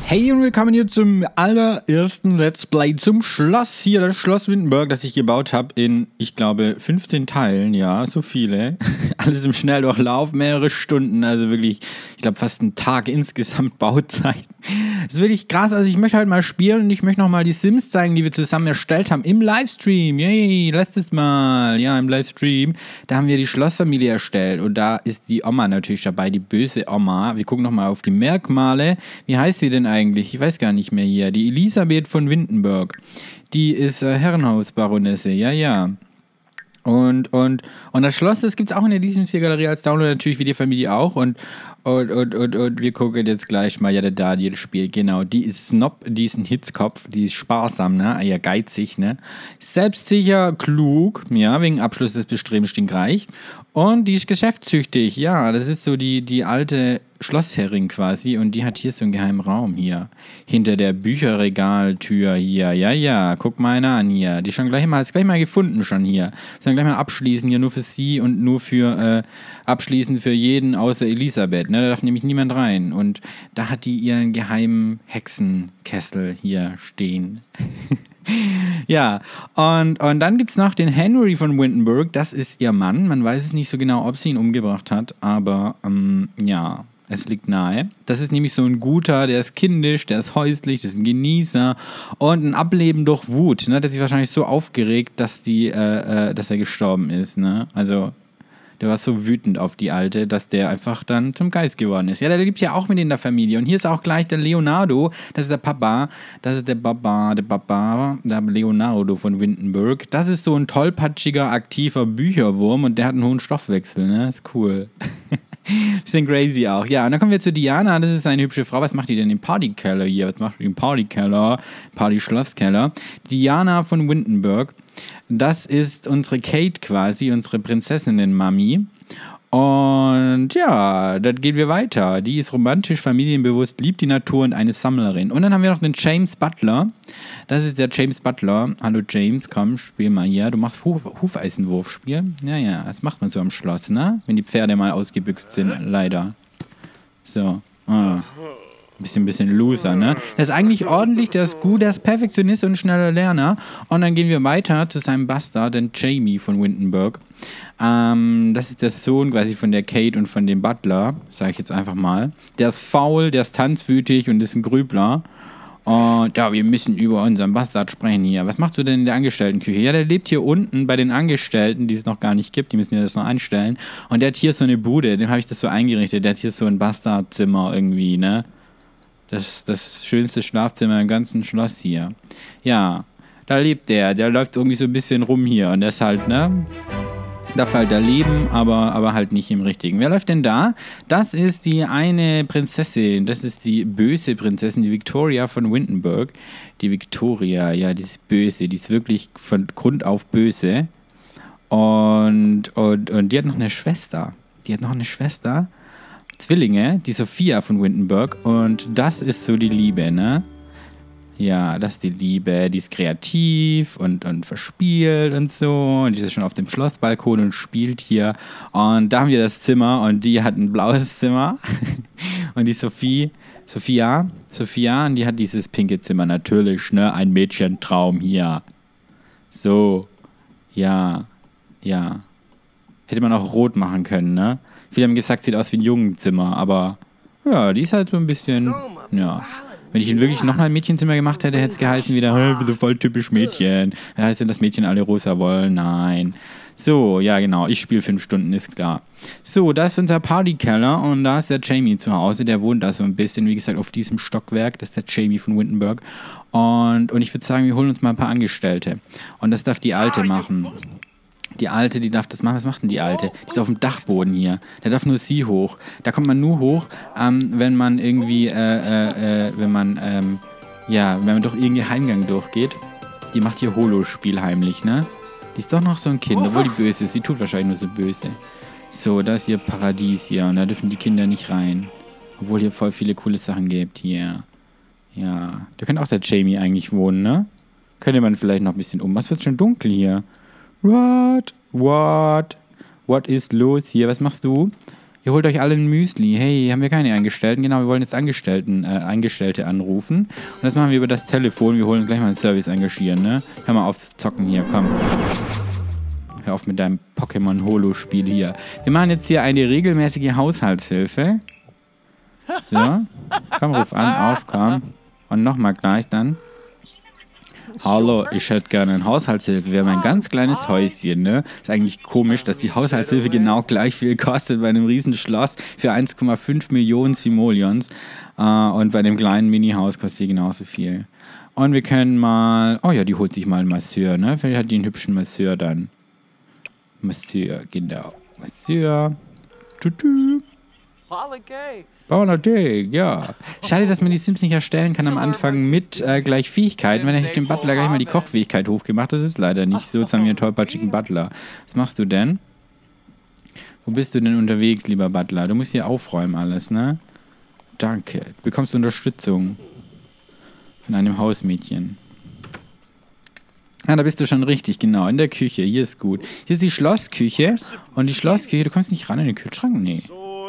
Hey und willkommen hier zum allerersten Let's Play zum Schloss hier, das Schloss Windenburg, das ich gebaut habe in, ich glaube, 15 Teilen, ja, so viele. Alles im Schnelldurchlauf, mehrere Stunden, also wirklich, ich glaube fast einen Tag insgesamt Bauzeit. Das ist wirklich krass, also ich möchte halt mal spielen und ich möchte nochmal die Sims zeigen, die wir zusammen erstellt haben im Livestream. Yay, letztes Mal, ja, im Livestream, da haben wir die Schlossfamilie erstellt und da ist die Oma natürlich dabei, die böse Oma. Wir gucken nochmal auf die Merkmale. Wie heißt sie denn eigentlich? Ich weiß gar nicht mehr hier. Die Elisabeth von Windenburg. Die ist Herrenhausbaronesse, ja. Und das Schloss, das gibt es auch in der Lieblings-4-Galerie als Download, natürlich wie die Familie auch. Und wir gucken jetzt gleich mal, ja, der Daniel spielt, genau. Die ist Snob, die ist ein Hitzkopf, die ist sparsam, ne? Ja, geizig, ne? Selbstsicher, klug, ja, wegen Abschluss des Bestrebens stinkreich. Und die ist geschäftstüchtig, ja, das ist so die alte Schlossherrin quasi und die hat hier so einen geheimen Raum hier. Hinter der Bücherregaltür hier. Ja, guck mal einer an hier. Die ist gleich mal gefunden schon hier. Sollen gleich mal abschließen hier nur für sie und nur für abschließen für jeden außer Elisabeth. Ne? Da darf nämlich niemand rein. Und da hat die ihren geheimen Hexenkessel hier stehen. Ja, und dann gibt es noch den Henry von Windenburg. Das ist ihr Mann. Man weiß es nicht so genau, ob sie ihn umgebracht hat, aber ja. Es liegt nahe. Das ist nämlich so ein guter, der ist kindisch, der ist häuslich, das ist ein Genießer und ein Ableben durch Wut. Ne? Der hat sich wahrscheinlich so aufgeregt, dass er gestorben ist. Ne? Also der war so wütend auf die Alte, dass der einfach dann zum Geist geworden ist. Ja, der lebt ja auch mit in der Familie. Und hier ist auch gleich der Leonardo, das ist der Papa, der Leonardo von Windenburg. Das ist so ein tollpatschiger, aktiver Bücherwurm und der hat einen hohen Stoffwechsel, ne? Ist cool. Bisschen crazy auch. Ja, und dann kommen wir zu Diana. Das ist eine hübsche Frau. Was macht die denn im Partykeller hier? Was macht die im Partykeller? Party-Schlosskeller. Diana von Windenburg. Das ist unsere Kate quasi, unsere Prinzessinnen-Mami. Und ja, dann gehen wir weiter. Die ist romantisch, familienbewusst, liebt die Natur und eine Sammlerin. Und dann haben wir noch den James Butler. Das ist der James Butler. Hallo James, komm, spiel mal hier. Du machst Hufeisenwurfspiel. Ja, das macht man so am Schloss, ne? Wenn die Pferde mal ausgebüxt sind, leider. So, Bisschen Loser, ne? Der ist eigentlich ordentlich, der ist gut, der ist Perfektionist und schneller Lerner. Und dann gehen wir weiter zu seinem Bastard, den Jamie von Windenburg. Das ist der Sohn quasi von der Kate und von dem Butler, sage ich jetzt einfach mal. Der ist faul, der ist tanzwütig und ist ein Grübler. Und ja, wir müssen über unseren Bastard sprechen hier. Was machst du denn in der Angestelltenküche? Ja, der lebt hier unten bei den Angestellten, die es noch gar nicht gibt. Die müssen wir das noch einstellen. Und der hat hier so eine Bude, dem habe ich das so eingerichtet. Der hat hier so ein Bastardzimmer irgendwie, ne? Das schönste Schlafzimmer im ganzen Schloss hier. Ja, da lebt der läuft irgendwie so ein bisschen rum hier und der ist halt, ne? Darf halt da leben, aber halt nicht im Richtigen. Wer läuft denn da? Das ist die eine Prinzessin, das ist die böse Prinzessin, die Victoria von Windenburg. Die Victoria, ja, die ist böse, die ist wirklich von Grund auf böse. Und die hat noch eine Schwester. Zwillinge, die Sophia von Windenburg und das ist so die Liebe, ne? Ja, das ist die Liebe, die ist kreativ und verspielt und so und die ist schon auf dem Schlossbalkon und spielt hier und da haben wir das Zimmer und die hat ein blaues Zimmer und die Sophia, und die hat dieses pinke Zimmer natürlich, ne? Ein Mädchentraum hier. So, ja. Hätte man auch rot machen können, ne? Viele haben gesagt, sieht aus wie ein Jungenzimmer, aber ja, die ist halt so ein bisschen, ja. Wenn ich ihn wirklich nochmal ein Mädchenzimmer gemacht hätte, hätte es geheißen wieder, hey, so voll typisch Mädchen. Wer heißt denn, dass Mädchen alle rosa wollen? Nein. So, ja genau, ich spiele 5 Stunden, ist klar. So, da ist unser Partykeller und da ist der Jamie zu Hause, der wohnt da so ein bisschen, wie gesagt, auf diesem Stockwerk, das ist der Jamie von Windenburg. Und ich würde sagen, wir holen uns mal ein paar Angestellte. Und das darf die Alte machen. Die Alte, die darf das machen. Was macht denn die Alte? Die ist auf dem Dachboden hier. Da darf nur sie hoch. Da kommt man nur hoch, wenn man irgendwie, wenn man durch irgendeinen Eingang durchgeht. Die macht hier Holospiel heimlich, ne? Die ist doch noch so ein Kind, obwohl die böse ist. Sie tut wahrscheinlich nur so böse. So, da ist ihr Paradies hier und da dürfen die Kinder nicht rein. Obwohl hier voll viele coole Sachen gibt hier. Ja, da könnte auch der Jamie eigentlich wohnen, ne? Könnte man vielleicht noch ein bisschen Was wird schon dunkel hier? What ist los hier? Was machst du? Ihr holt euch alle ein Müsli. Hey, haben wir keine Angestellten? Genau, wir wollen jetzt Angestellte anrufen. Und das machen wir über das Telefon. Wir holen gleich mal einen Service engagieren, ne? Hör mal auf zu zocken hier, komm. Hör auf mit deinem Pokémon-Holo-Spiel hier. Wir machen jetzt hier eine regelmäßige Haushaltshilfe. So. Komm, ruf an, auf, komm. Und nochmal gleich dann. Hallo, ich hätte gerne eine Haushaltshilfe. Wir haben ein ganz kleines Häuschen, ne? Ist eigentlich komisch, dass die Haushaltshilfe genau gleich viel kostet bei einem riesen Schloss für 1,5 Millionen Simoleons. Und bei dem kleinen Mini-Haus kostet sie genauso viel. Und wir können mal... Oh ja, die holt sich mal einen Masseur, ne? Vielleicht hat die einen hübschen Masseur dann. Masseur, genau. Masseur. Tutu. Holiday, ja. Schade, dass man die Sims nicht erstellen kann am Anfang mit gleich Fähigkeiten. Wenn ich dem Butler gleich mal die Kochfähigkeit hochgemacht, das ist leider nicht so. Jetzt haben wir einen tollpatschigen Butler. Was machst du denn? Wo bist du denn unterwegs, lieber Butler? Du musst hier aufräumen alles, ne? Danke. Du bekommst Unterstützung von einem Hausmädchen. Ah, da bist du schon richtig, genau. In der Küche. Hier ist gut. Hier ist die Schlossküche. Und die Schlossküche, du kommst nicht ran in den Kühlschrank? Nee.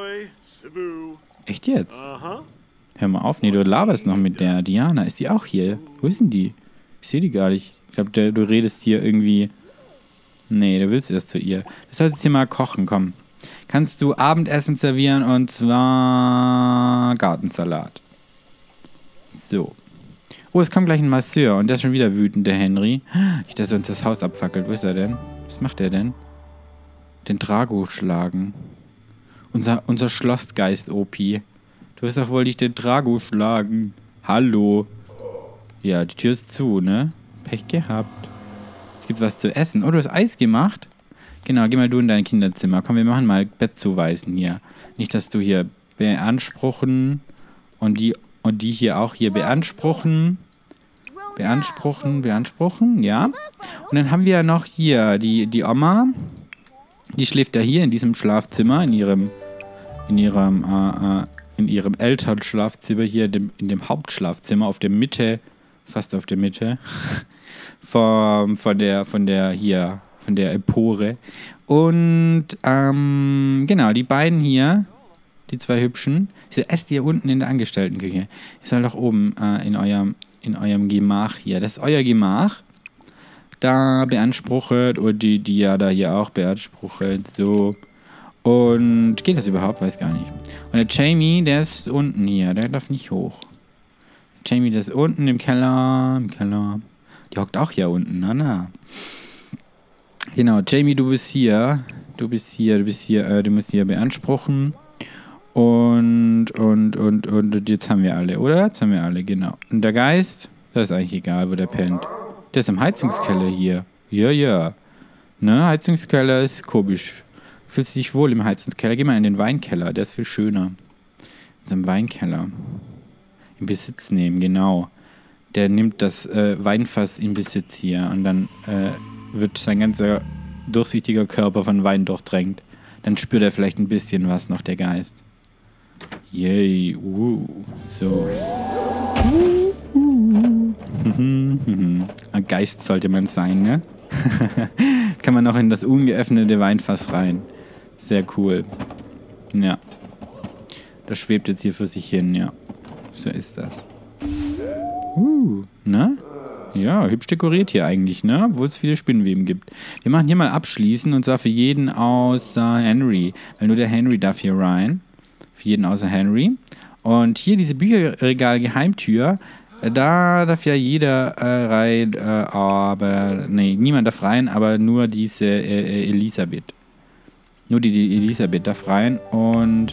Echt jetzt? Hör mal auf. Nee, du laberst noch mit der Diana. Ist die auch hier? Wo ist denn die? Ich sehe die gar nicht. Ich glaube, du redest hier irgendwie... Nee, du willst erst zu ihr. Du sollst jetzt hier mal kochen, komm. Kannst du Abendessen servieren und zwar Gartensalat. So. Oh, es kommt gleich ein Masseur und der ist schon wieder wütend, der Henry. Nicht, dass er uns das Haus abfackelt. Wo ist er denn? Was macht er denn? Den Drago schlagen. Unser Schlossgeist, OP. Du wirst doch wohl nicht den Drago schlagen. Hallo. Ja, die Tür ist zu, ne? Pech gehabt. Es gibt was zu essen. Oh, du hast Eis gemacht? Genau, geh mal du in dein Kinderzimmer. Komm, wir machen mal Bettzuweisen hier. Nicht, dass du hier beanspruchen und die hier auch hier beanspruchen. Beanspruchen, ja. Und dann haben wir ja noch hier die Oma. Die schläft ja hier in diesem Schlafzimmer, in ihrem Elternschlafzimmer, hier in dem Hauptschlafzimmer, auf der Mitte, fast auf der Mitte, von der Empore. Und, genau, die beiden hier, die zwei Hübschen, esst ihr unten in der Angestelltenküche. Ihr seid doch oben in eurem Gemach hier. Das ist euer Gemach. Da beanspruchet und die ja da hier auch beanspruchet, so. Und geht das überhaupt? Weiß gar nicht. Und der Jamie, der ist unten hier, der darf nicht hoch. Jamie, der ist unten im Keller. Die hockt auch hier unten, na. Genau, Jamie, du musst hier beanspruchen. Und jetzt haben wir alle, oder? Jetzt haben wir alle, genau. Und der Geist, das ist eigentlich egal, wo der pennt. Der ist im Heizungskeller hier. Ja. Ne, Heizungskeller ist komisch. Fühlst du dich wohl im Heizungskeller? Geh mal in den Weinkeller, der ist viel schöner. In seinem Weinkeller. In Besitz nehmen, genau. Der nimmt das Weinfass in Besitz hier und dann wird sein ganzer durchsichtiger Körper von Wein durchdrängt. Dann spürt er vielleicht ein bisschen was noch, der Geist. Yay, so. Ein Geist sollte man sein, ne? Kann man noch in das ungeöffnete Weinfass rein. Sehr cool. Ja. Das schwebt jetzt hier für sich hin, ja. So ist das. Ne? Ja, hübsch dekoriert hier eigentlich, ne? Obwohl es viele Spinnweben gibt. Wir machen hier mal abschließen und zwar für jeden außer Henry. Weil nur der Henry darf hier rein. Für jeden außer Henry. Und hier diese Bücherregal-Geheimtür. Da darf ja jeder rein, aber... Nee, niemand darf rein, aber nur diese Elisabeth. Nur die Elisabeth darf rein und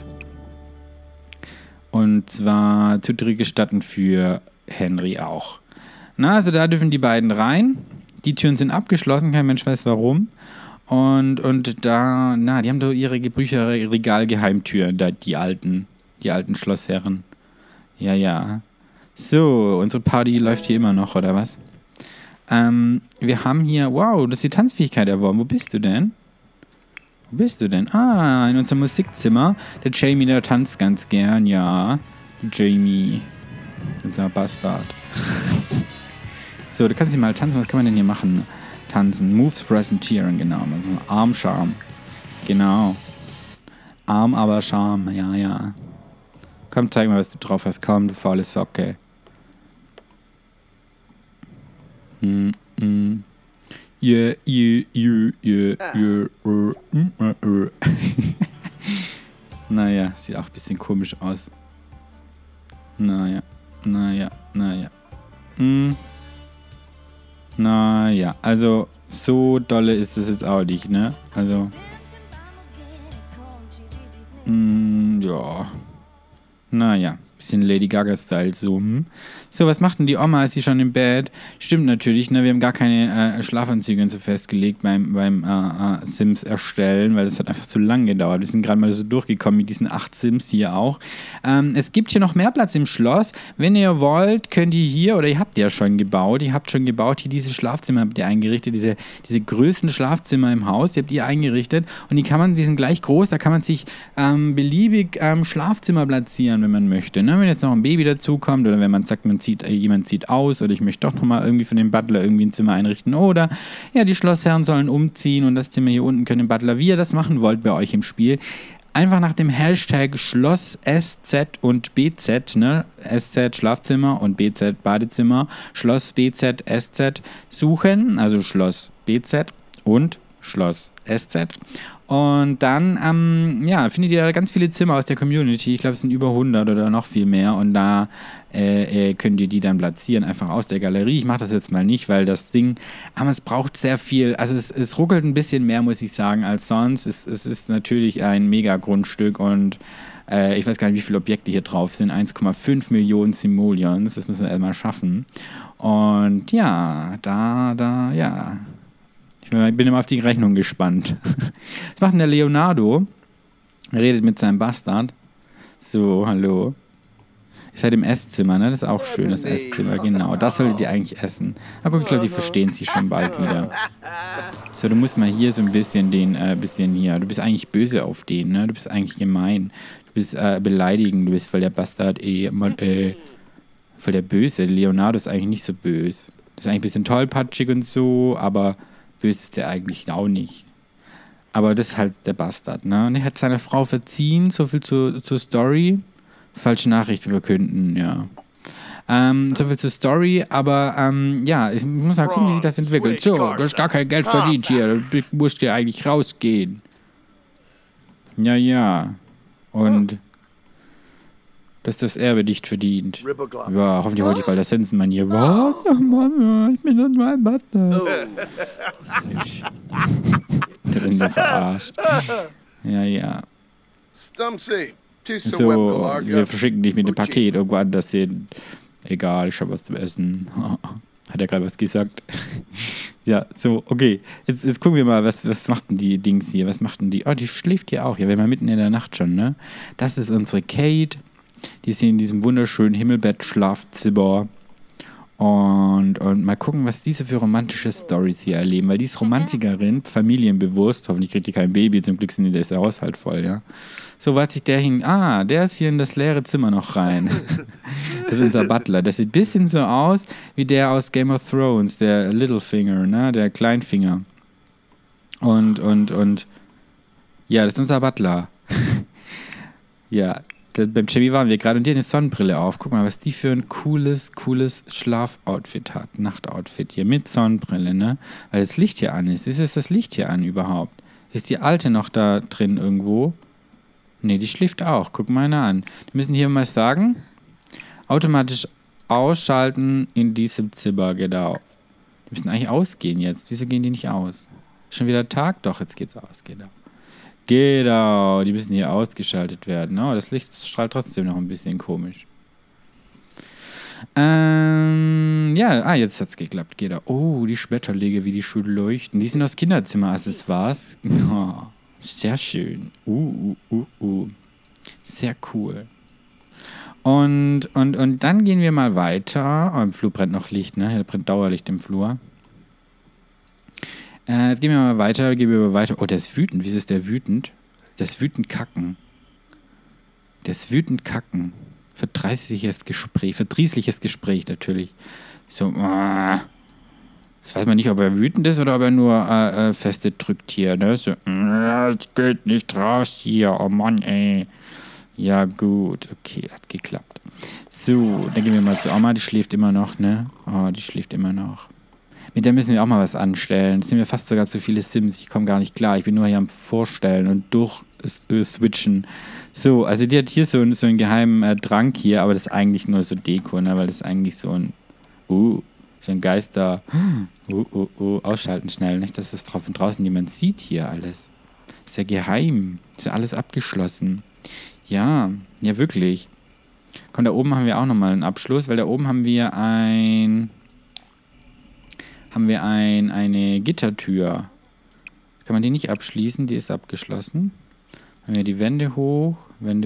zwar Zutritt gestatten für Henry auch. Na, also da dürfen die beiden rein. Die Türen sind abgeschlossen, kein Mensch weiß warum. Und da, die haben doch ihre Bücherregal-Geheimtüren, da die alten Schlossherren. Ja. So, unsere Party läuft hier immer noch, oder was? Wir haben hier, wow, du hast die Tanzfähigkeit erworben. Wo bist du denn? Ah, in unserem Musikzimmer. Der Jamie, der tanzt ganz gern, ja. Jamie. Unser Bastard. So, du kannst hier mal tanzen. Was kann man denn hier machen? Tanzen. Moves präsentieren, genau. Armscharm. Genau. Arm, aber Charme. Ja, ja. Komm, zeig mal, was du drauf hast. Komm, du faule Socke. Yeah, yeah, yeah, yeah, yeah. Naja, sieht auch ein bisschen komisch aus. Naja. Naja, also so dolle ist das jetzt auch nicht, ne? Also. Ja. Naja, bisschen Lady Gaga-Style so. So, was macht denn die Oma? Ist sie schon im Bett? Stimmt natürlich, ne? Wir haben gar keine Schlafanzüge und so festgelegt beim Sims erstellen, weil das hat einfach zu lang gedauert. Wir sind gerade mal so durchgekommen mit diesen 8 Sims hier auch. Es gibt hier noch mehr Platz im Schloss. Wenn ihr wollt, könnt ihr hier, oder ihr habt ja schon gebaut, hier diese Schlafzimmer habt ihr eingerichtet, diese größten Schlafzimmer im Haus, die habt ihr eingerichtet und die sind gleich groß, da kann man sich beliebig Schlafzimmer platzieren, wenn man möchte. Ne? Wenn jetzt noch ein Baby dazukommt oder wenn man sagt, jemand zieht aus oder ich möchte doch nochmal irgendwie für den Butler irgendwie ein Zimmer einrichten oder ja, die Schlossherren sollen umziehen und das Zimmer hier unten können den Butler, wie ihr das machen wollt bei euch im Spiel, einfach nach dem Hashtag Schloss SZ und BZ, ne? SZ Schlafzimmer und BZ Badezimmer, Schloss BZ SZ suchen, also Schloss BZ und Schloss SZ. Und dann, findet ihr da ganz viele Zimmer aus der Community. Ich glaube, es sind über 100 oder noch viel mehr. Und da könnt ihr die dann platzieren, einfach aus der Galerie. Ich mache das jetzt mal nicht, weil das Ding, aber es braucht sehr viel. Also es ruckelt ein bisschen mehr, muss ich sagen, als sonst. Es ist natürlich ein Mega-Grundstück und ich weiß gar nicht, wie viele Objekte hier drauf sind. 1,5 Millionen Simoleons. Das müssen wir erstmal schaffen. Und ja, ja. Ich bin immer auf die Rechnung gespannt. Was macht denn der Leonardo? Er redet mit seinem Bastard. So, hallo. Ihr seid im Esszimmer, ne? Das ist auch schön, das Esszimmer, genau. Das solltet ihr eigentlich essen. Aber ich glaube, die verstehen sich schon bald wieder. So, du musst mal hier so ein bisschen hier. Du bist eigentlich böse auf den, ne? Du bist eigentlich gemein. Du bist beleidigend. Du bist voll der Bastard, voll der Böse. Leonardo ist eigentlich nicht so böse. Das ist eigentlich ein bisschen tollpatschig und so, aber böse ist der eigentlich auch nicht. Aber das ist halt der Bastard, ne? Und er hat seine Frau verziehen, so viel zur Story. Falsche Nachricht verkünden, ja. So viel zur Story, aber ich muss mal gucken, wie sich das entwickelt. So, du hast gar kein Geld verdient hier. Du musst ja eigentlich rausgehen. Ja. Und dass das Erbe nicht verdient. Ja, hoffentlich wollte ich bald das Sensenmann hier. Was? Oh Mann, ich bin doch nur ein Bastard. Der Rinde verarscht. Ja. So, wir verschicken dich mit dem Paket irgendwo anders hin. Egal, ich hab was zum Essen. Hat er gerade was gesagt? Ja, so, okay. Jetzt gucken wir mal, was macht denn die Dings hier? Was macht denn die? Oh, die schläft hier auch. Ja, wir waren mitten in der Nacht schon, ne? Das ist unsere Kate. Die ist hier in diesem wunderschönen Himmelbett-Schlafzimmer. Und mal gucken, was diese für romantische Storys hier erleben. Weil die ist Romantikerin, familienbewusst. Hoffentlich kriegt die kein Baby. Zum Glück ist der Haushalt voll, ja. So, wo hat sich der hin? Ah, der ist hier in das leere Zimmer noch rein. Das ist unser Butler. Das sieht ein bisschen so aus wie der aus Game of Thrones, der Littlefinger, ne? Der Kleinfinger. Und ja, das ist unser Butler. Ja, beim Jamie waren wir gerade und die hat eine Sonnenbrille auf. Guck mal, was die für ein cooles Schlafoutfit hat. Nachtoutfit hier mit Sonnenbrille, ne? Weil das Licht hier an ist. Wie ist das Licht hier an überhaupt? Ist die Alte noch da drin irgendwo? Ne, die schläft auch. Guck mal eine an. Wir müssen hier mal sagen, automatisch ausschalten in diesem Zimmer, genau. Die müssen eigentlich ausgehen jetzt. Wieso gehen die nicht aus? Schon wieder Tag? Doch, jetzt geht's aus, genau. Genau, die müssen hier ausgeschaltet werden. Oh, das Licht strahlt trotzdem noch ein bisschen komisch. Jetzt hat's geklappt. Geht da. Oh, die Schmetterlinge, wie die schön leuchten. Die sind aus Kinderzimmer-Accessoires. Oh, sehr schön. Sehr cool. Und dann gehen wir mal weiter. Oh, im Flur brennt noch Licht, ne? Da brennt Dauerlicht im Flur. Jetzt gehen wir mal weiter. Oh, der ist wütend. Wieso ist der wütend? Der ist wütend kacken. Verdrießliches Gespräch natürlich. So, Jetzt weiß man nicht, ob er wütend ist oder ob er nur feste drückt hier, ne? So, es geht nicht raus hier, oh Mann, ey. Ja, gut, okay, hat geklappt. So, dann gehen wir mal zu Oma, die schläft immer noch, ne? Oh, die schläft immer noch. Mit der müssen wir auch mal was anstellen. Das sind mir fast sogar zu viele Sims, ich komme gar nicht klar. Ich bin nur hier am Vorstellen und switchen. So, also die hat hier so einen geheimen Trank hier, aber das ist eigentlich nur so Deko, ne? Weil das ist eigentlich so ein Geister. Ausschalten schnell, nicht, dass das drauf und draußen niemand sieht hier alles. Ist ja geheim. Ist ja alles abgeschlossen. Ja, ja wirklich. Komm, da oben haben wir auch nochmal einen Abschluss, weil da oben haben wir eine Gittertür. Kann man die nicht abschließen? Die ist abgeschlossen. Haben wir die Wände hoch.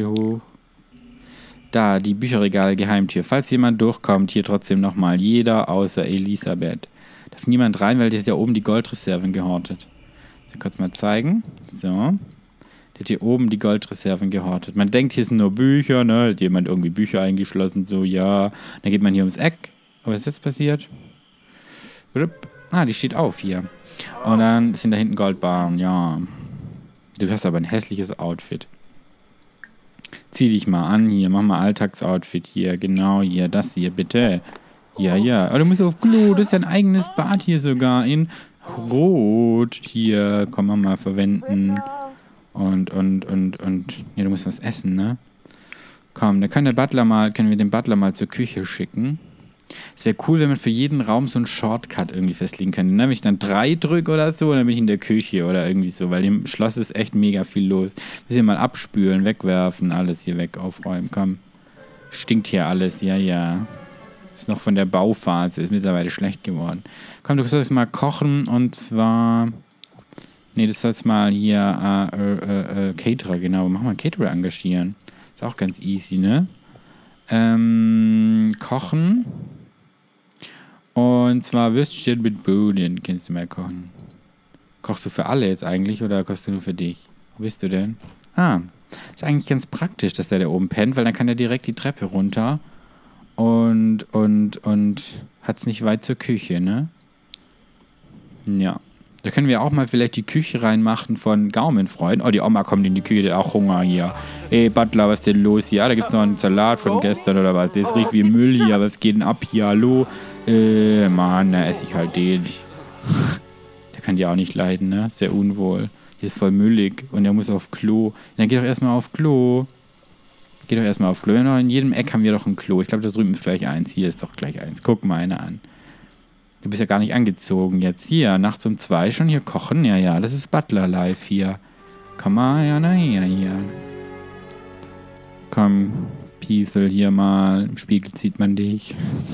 Da, die Bücherregal-Geheimtür. Falls jemand durchkommt, hier trotzdem nochmal. Jeder außer Elisabeth. Darf niemand rein, weil die hat ja oben die Goldreserven gehortet. So, kurz mal zeigen. So. Die hat hier oben die Goldreserven gehortet. Man denkt, hier sind nur Bücher, ne? Hat jemand irgendwie Bücher eingeschlossen, so, ja. Dann geht man hier ums Eck. Aber was ist jetzt passiert? Ah, die steht auf hier. Und dann sind da hinten Goldbarren, ja. Du hast aber ein hässliches Outfit. Zieh dich mal an hier, mach mal Alltagsoutfit hier, genau hier, das hier, bitte. Ja, ja. Aber du musst auf Klo, das ist ja ein eigenes Bad hier sogar in Rot. Hier, kann man mal verwenden. Und, ja, du musst was essen, ne? Komm, dann können wir den Butler mal zur Küche schicken. Es wäre cool, wenn man für jeden Raum so einen Shortcut irgendwie festlegen könnte. Ne? Wenn ich dann 3 drücke oder so, dann bin ich in der Küche oder irgendwie so, weil im Schloss ist echt mega viel los. Müssen wir mal abspülen, wegwerfen, alles hier weg, aufräumen, komm. Stinkt hier alles, ja, ja. Ist noch von der Bauphase, ist mittlerweile schlecht geworden. Komm, du sollst mal kochen und zwar... Nee, du sollst mal hier Caterer, genau. Mach mal Caterer engagieren. Ist auch ganz easy, ne? Kochen. Und zwar Würstchen mit Bohnen kannst du mal kochen. Kochst du für alle jetzt eigentlich oder kochst du nur für dich? Wo bist du denn? Ah, ist eigentlich ganz praktisch, dass der da oben pennt, weil dann kann er direkt die Treppe runter und hat's nicht weit zur Küche, ne? Ja. Da können wir auch mal vielleicht die Küche reinmachen von Gaumenfreund. Oh, die Oma kommt in die Küche, die hat auch Hunger hier. Ey, Butler, was ist denn los hier? Da gibt's noch einen Salat von gestern oder was? Das riecht wie Müll hier. Was geht denn ab hier? Hallo? Mann, da esse ich halt den. Der kann die auch nicht leiden, ne? Sehr unwohl. Hier ist voll müllig und er muss auf Klo. Dann geh doch erstmal auf Klo. Ja, in jedem Eck haben wir doch ein Klo. Ich glaube, da drüben ist gleich eins. Hier ist doch gleich eins. Guck mal eine an. Du bist ja gar nicht angezogen jetzt. Hier, nachts um 2 schon hier kochen. Ja, ja, das ist Butler live hier. Komm mal, ja, na hier. Komm, Piesel hier mal. Im Spiegel sieht man dich.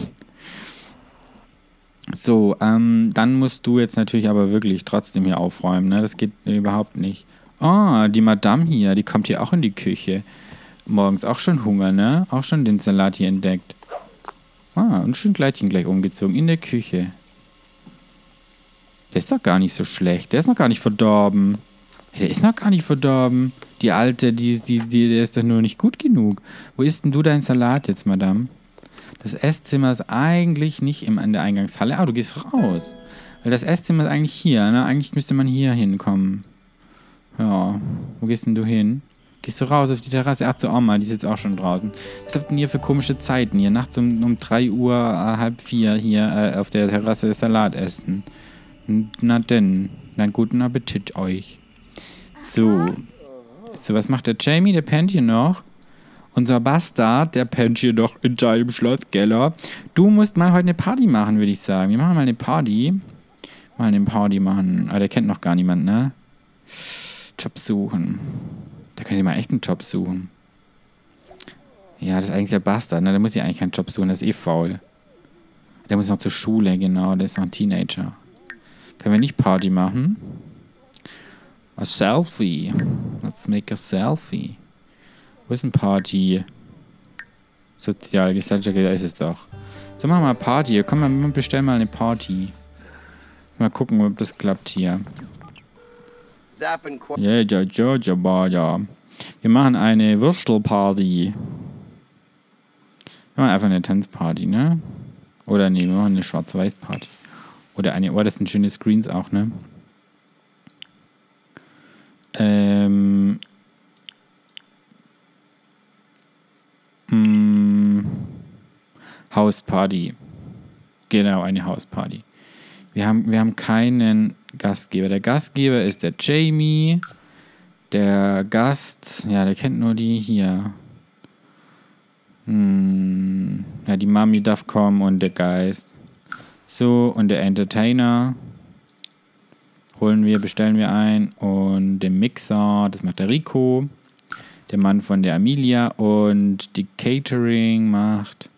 So, dann musst du jetzt natürlich aber wirklich trotzdem hier aufräumen, ne? Das geht überhaupt nicht. Oh, die Madame hier, die kommt hier auch in die Küche. Morgens auch schon Hunger, ne? Auch schon den Salat hier entdeckt. Ah, und schön Kleidchen gleich umgezogen in der Küche. Der ist doch gar nicht so schlecht. Der ist noch gar nicht verdorben. Der ist noch gar nicht verdorben. Die Alte, der ist doch nur nicht gut genug. Wo isst denn du dein Salat jetzt, Madame? Das Esszimmer ist eigentlich nicht in der Eingangshalle. Ah, du gehst raus. Weil das Esszimmer ist eigentlich hier, ne? Eigentlich müsste man hier hinkommen. Ja, wo gehst denn du hin? Gehst du raus auf die Terrasse? Ach, zur Oma, die ist jetzt auch schon draußen. Was habt ihr hier für komische Zeiten hier? Nachts um 3 Uhr, halb 4 hier auf der Terrasse Salat essen. Na denn, dann guten Appetit euch. So, was macht der Jamie? Der pennt hier noch. Unser Bastard, der pennt hier noch in seinem Schlosskeller. Du musst mal heute eine Party machen, würde ich sagen. Wir machen mal eine Party. Aber der kennt noch gar niemand, ne? Job suchen. Da können Sie mal echt einen Job suchen. Ja, das ist eigentlich der Bastard, ne? Der muss ja eigentlich keinen Job suchen, der ist eh faul. Der muss noch zur Schule, genau, der ist noch ein Teenager. Können wir nicht Party machen? A Selfie. Let's make a Selfie. Wo ist ein Party? Sozialgesellschaft, da ist es doch. So, machen wir mal Party. Komm mal, bestellen mal eine Party. Mal gucken, ob das klappt hier. Ja. Wir machen eine Würstelparty. Wir machen einfach eine Tanzparty, ne? Oder nee, wir machen eine Schwarz-Weiß-Party. Oder eine, oh, das sind schöne Screens auch, ne? Hausparty. Genau, eine Hausparty. Wir haben keinen Gastgeber. Der Gastgeber ist der Jamie. Der Gast, ja, der kennt nur die hier. Ja, die Mami darf kommen und der Geist. So, und der Entertainer bestellen wir ein. Und den Mixer, das macht der Rico. Der Mann von der Amelia. Und die Catering macht...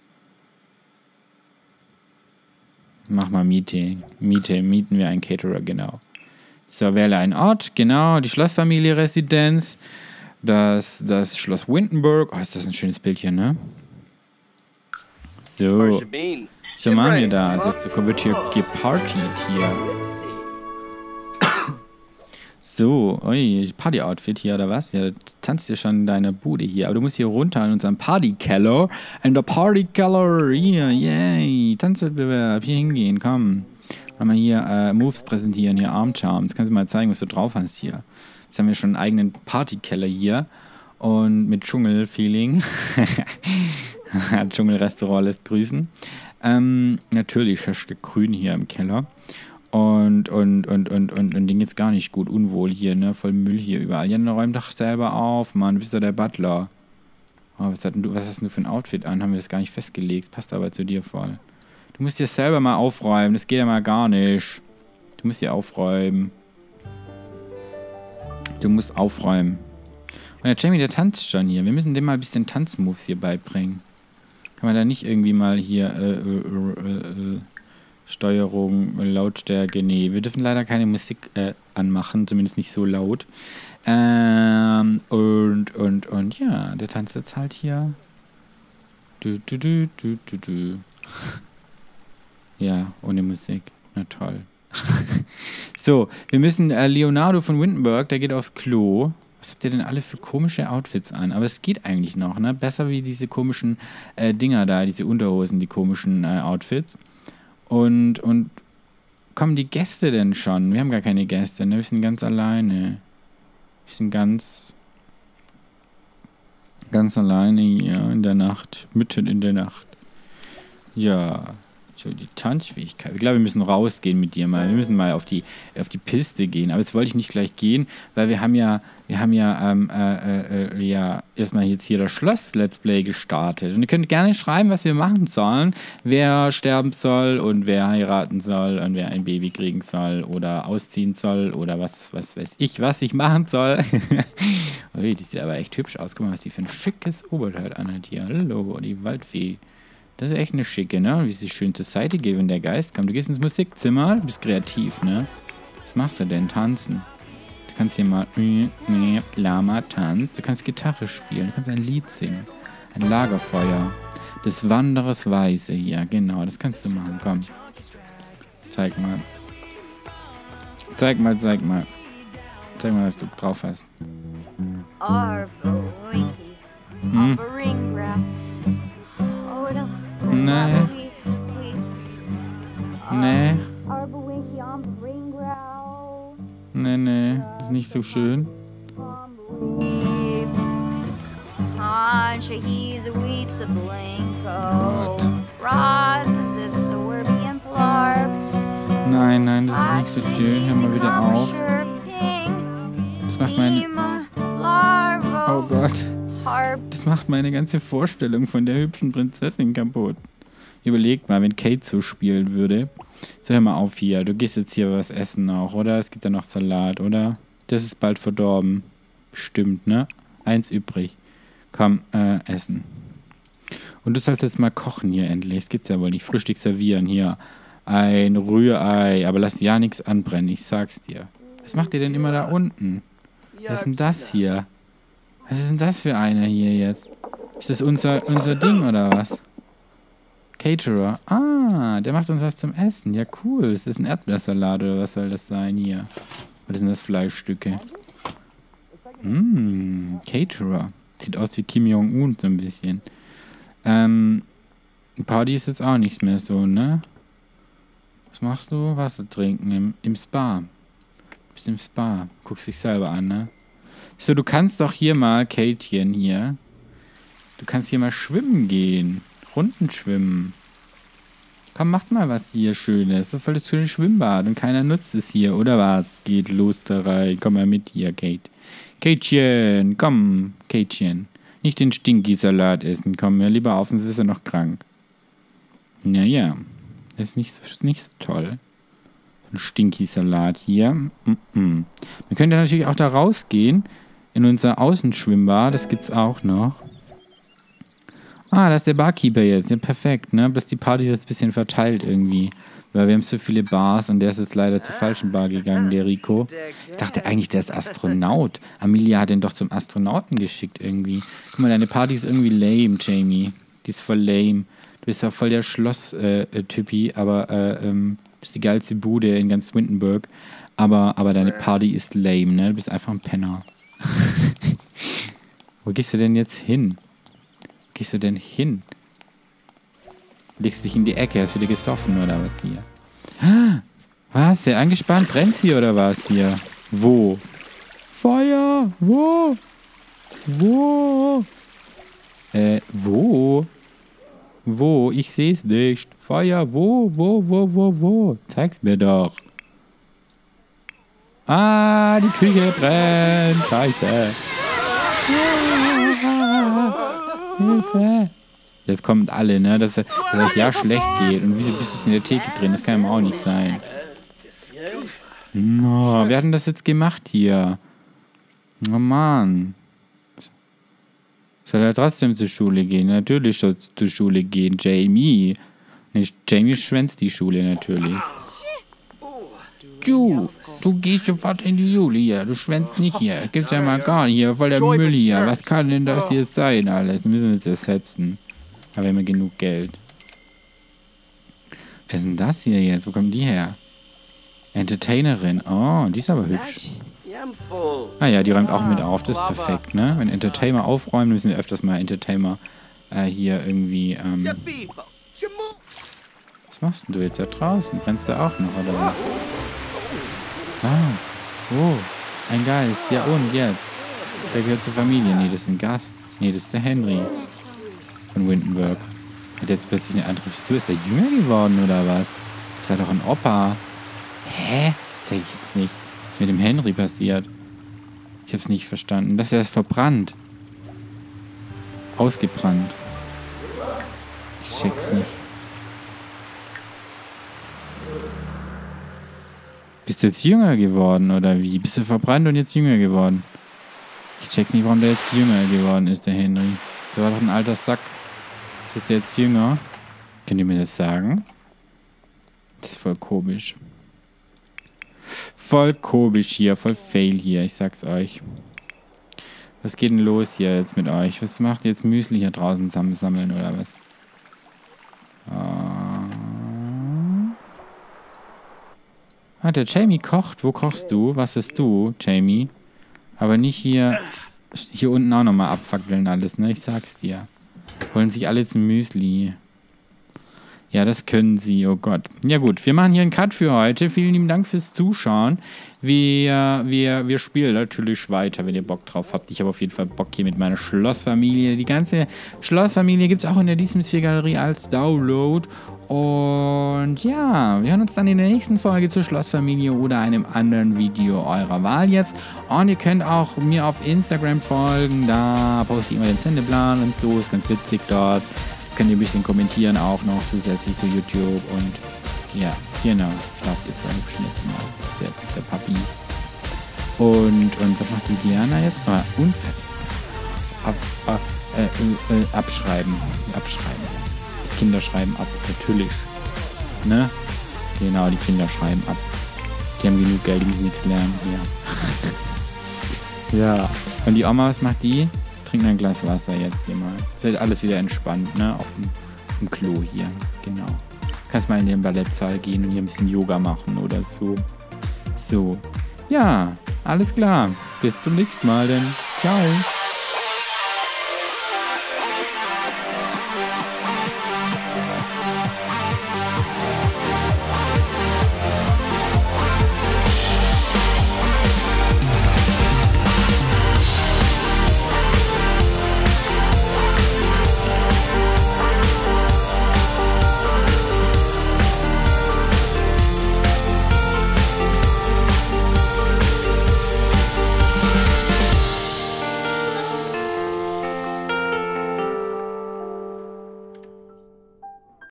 Mach mal mieten wir einen Caterer, genau. So, wähle einen Ort, genau, die Schlossfamilie-Residenz, das Schloss Windenburg. Oh, ist das ein schönes Bildchen, ne? So, so machen wir das. Jetzt wird hier gepartied hier. So, ui, Party-Outfit hier, oder was? Ja, du tanzt ja schon in deiner Bude hier. Aber du musst hier runter in unseren Party-Keller. In der Party-Keller, hier, yay. Tanzwettbewerb, hier hingehen, komm. Mal hier Moves präsentieren, hier Armcharms. Kannst du mal zeigen, was du drauf hast hier. Jetzt haben wir schon einen eigenen Party-Keller hier. Und mit Dschungel-Feeling. Dschungelrestaurant lässt grüßen. Natürlich herrscht grün hier im Keller. Und denen geht's gar nicht gut. Unwohl hier, ne? Voll Müll hier überall. Ja, dann räum doch selber auf, Mann. Du bist doch der Butler. Oh, was hast du für ein Outfit an? Haben wir das gar nicht festgelegt. Passt aber zu dir voll. Du musst hier selber mal aufräumen. Das geht ja mal gar nicht. Du musst hier aufräumen. Du musst aufräumen. Und der Jamie, der tanzt schon hier. Wir müssen dem mal ein bisschen Tanzmoves hier beibringen. Kann man da nicht irgendwie mal hier Steuerung, Lautstärke, nee, wir dürfen leider keine Musik anmachen, zumindest nicht so laut. Und ja, der tanzt jetzt halt hier. Ja, ohne Musik. Na toll. So, wir müssen Leonardo von Windenburg, der geht aufs Klo. Was habt ihr denn alle für komische Outfits an? Aber es geht eigentlich noch, ne? Besser wie diese komischen Dinger da, diese Unterhosen, die komischen Outfits. Und kommen die Gäste denn schon? Wir haben gar keine Gäste, ne? Wir sind ganz alleine. Wir sind ganz alleine hier in der Nacht. Mitten in der Nacht. Ja. So, die Tanzfähigkeit. Ich glaube, wir müssen rausgehen mit dir mal. Wir müssen mal auf die Piste gehen. Aber jetzt wollte ich nicht gleich gehen, weil wir haben ja erstmal jetzt hier das Schloss-Let's Play gestartet. Und ihr könnt gerne schreiben, was wir machen sollen. Wer sterben soll und wer heiraten soll und wer ein Baby kriegen soll oder ausziehen soll oder was weiß ich, was ich machen soll. Ui, die sieht aber echt hübsch aus. Guck mal, was die für ein schickes Oberteil anhat hier. Hallo, die Waldfee. Das ist echt eine schicke, ne? Wie sie schön zur Seite geht, wenn der Geist kommt. Du gehst ins Musikzimmer, du bist kreativ, ne? Was machst du denn? Tanzen. Du kannst hier mal Lama tanzt. Du kannst Gitarre spielen. Du kannst ein Lied singen. Ein Lagerfeuer. Des Wanderers Weise hier. Genau, das kannst du machen. Komm. Zeig mal. Zeig mal, was du drauf hast. Nee. Nee, das ist nicht so schön. Nein, das ist nicht so schön. Hör mal wieder auf. Das macht meine... Oh Gott. Das macht meine ganze Vorstellung von der hübschen Prinzessin kaputt. Überlegt mal, wenn Kate so spielen würde. So, hör mal auf hier. Du gehst jetzt hier was essen auch, oder? Es gibt da noch Salat, oder? Das ist bald verdorben. Stimmt, ne? 1 übrig. Komm, essen. Und du sollst jetzt mal kochen hier endlich. Das gibt's ja wohl nicht. Frühstück servieren hier. Ein Rührei. Aber lass ja nichts anbrennen, ich sag's dir. Was macht ihr denn immer da unten? Was ist denn das hier? Was ist denn das für einer hier jetzt? Ist das unser Ding oder was? Caterer. Ah, der macht uns was zum Essen. Ja, cool. Ist das ein Erdbeersalat oder was soll das sein hier? Was sind das Fleischstücke? Caterer. Sieht aus wie Kim Jong-un so ein bisschen. Party ist jetzt auch nichts mehr so, ne? Was machst du? Wasser trinken im Spa. Du bist im Spa. Guckst dich selber an, ne? So, du kannst doch hier mal, Kätchen, hier. Du kannst hier mal schwimmen gehen. Runden schwimmen. Komm, macht mal was hier Schönes. Das ist voll das schöne Schwimmbad und keiner nutzt es hier, oder was? Geht los da rein. Komm mal mit hier, Kate. Kätchen, komm, Kätchen. Nicht den Stinky-Salat essen. Komm mir lieber auf, sonst bist du noch krank. Naja, das ist nicht so toll. Ein Stinky-Salat hier. Man könnte natürlich auch da rausgehen in unser Außenschwimmbad. Das gibt's auch noch. Ah, da ist der Barkeeper jetzt. Ja, perfekt, ne? Bloß die Party ist jetzt ein bisschen verteilt irgendwie. Weil wir haben so viele Bars und der ist jetzt leider zur falschen Bar gegangen, der Rico. Ich dachte eigentlich, der ist Astronaut. Amelia hat den doch zum Astronauten geschickt irgendwie. Guck mal, deine Party ist irgendwie lame, Jamie. Die ist voll lame. Du bist ja voll der Schloss-Typi, aber das ist die geilste Bude in ganz Windenburg. Aber deine Party ist lame, ne? Du bist einfach ein Penner. Wo gehst du denn jetzt hin? Wo gehst du denn hin? Legst dich in die Ecke, hast wieder gesoffen oder was hier? Was? Der angespannt? Brennt hier oder was hier? Wo? Feuer! Wo? Wo? Wo? Wo? Ich seh's nicht. Feuer, wo? Zeig's mir doch. Ah, die Küche brennt. Scheiße. Hilfe. Jetzt kommen alle, ne? Dass es ja schlecht geht. Und wieso bist du jetzt in der Theke drin? Das kann ja auch nicht sein. No, wer hat denn das jetzt gemacht hier? Oh Mann. Soll er trotzdem zur Schule gehen? Natürlich soll er zur Schule gehen. Jamie. Nicht Jamie schwänzt die Schule natürlich. Du gehst sofort in die Schule hier. Du schwänzt nicht hier. Gibt's ja mal gar nicht hier. Voll der Müll hier. Was kann denn das hier sein alles? Wir müssen wir jetzt ersetzen. Aber wir haben ja genug Geld. Was ist denn das hier jetzt? Wo kommt die her? Entertainerin. Oh, die ist aber hübsch. Ah ja, die räumt auch mit auf. Das ist perfekt, ne? Wenn Entertainer aufräumen, müssen wir öfters mal Entertainer hier irgendwie, Was machst denn du jetzt da draußen? Brennst du auch noch, oder was? Was? Oh, ein Geist. Ja, und jetzt? Der gehört zur Familie. Nee, das ist ein Gast. Nee, das ist der Henry. Von Windenburg. Hat jetzt plötzlich eine andere Frisur. Ist der jünger geworden, oder was? Ist er doch ein Opa. Hä? Das zeig ich jetzt nicht. Was ist mit dem Henry passiert? Ich hab's nicht verstanden. Das ist verbrannt. Ausgebrannt. Ich check's nicht. Bist du jetzt jünger geworden, oder wie? Bist du verbrannt und jetzt jünger geworden? Ich check's nicht, warum der jetzt jünger geworden ist, der Henry. Der war doch ein alter Sack. Ist der jetzt jünger? Könnt ihr mir das sagen? Das ist voll komisch. Voll komisch hier, voll fail hier, ich sag's euch. Was geht denn los hier jetzt mit euch? Was macht ihr jetzt Müsli hier draußen sammeln oder was? Ah, der Jamie kocht. Wo kochst du? Was ist du, Jamie? Aber nicht hier unten auch nochmal abfackeln alles, ne? Ich sag's dir. Holen sich alle zum Müsli. Ja, das können sie, oh Gott. Ja gut, wir machen hier einen Cut für heute. Vielen lieben Dank fürs Zuschauen. Wir spielen natürlich weiter, wenn ihr Bock drauf habt. Ich habe auf jeden Fall Bock hier mit meiner Schlossfamilie. Die ganze Schlossfamilie gibt es auch in der Die Sims 4 Galerie als Download. Und ja, wir hören uns dann in der nächsten Folge zur Schlossfamilie oder einem anderen Video eurer Wahl jetzt. Und ihr könnt auch mir auf Instagram folgen. Da poste ich immer den Sendeplan und so. Ist ganz witzig dort. Könnt ihr ein bisschen kommentieren auch noch zusätzlich zu YouTube. Und ja, genau. Schlaft jetzt beim Schnitzen auf. Das ist der Papi. Und was macht die Diana jetzt? Abschreiben. Die Kinder schreiben ab, natürlich. Ne? Genau, die Kinder schreiben ab. Die haben genug Geld, die müssen nichts lernen. Ja. Ja. Und die Oma, was macht die? Trinkt ein Glas Wasser jetzt hier mal. Ist halt alles wieder entspannt, ne? Auf dem Klo hier. Genau. Kannst mal in den Ballettsaal gehen und hier ein bisschen Yoga machen oder so. So. Ja, alles klar. Bis zum nächsten Mal denn. Ciao.